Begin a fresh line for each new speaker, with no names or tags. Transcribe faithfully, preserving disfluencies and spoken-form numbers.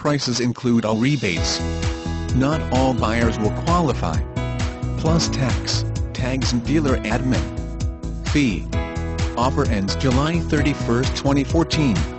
prices include all rebates. Not all buyers will qualify. Plus tax, tags and dealer admin fee. Offer ends July thirty-first, twenty fourteen.